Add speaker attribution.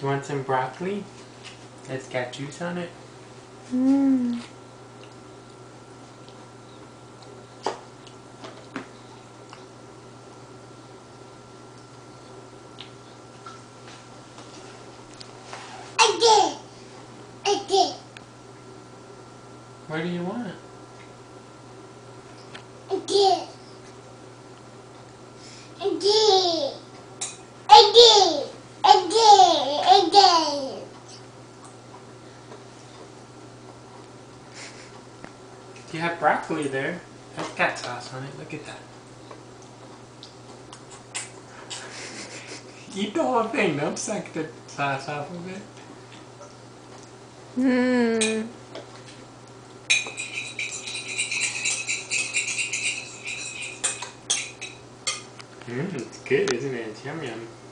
Speaker 1: You want some broccoli? It's got juice on it.
Speaker 2: Mmm.
Speaker 1: What do you want? You have broccoli there. That's got sauce on it. Look at that. Eat the whole thing. Don't suck the sauce off of it.
Speaker 2: Mmm.
Speaker 1: It's good, isn't it? It's yum yum.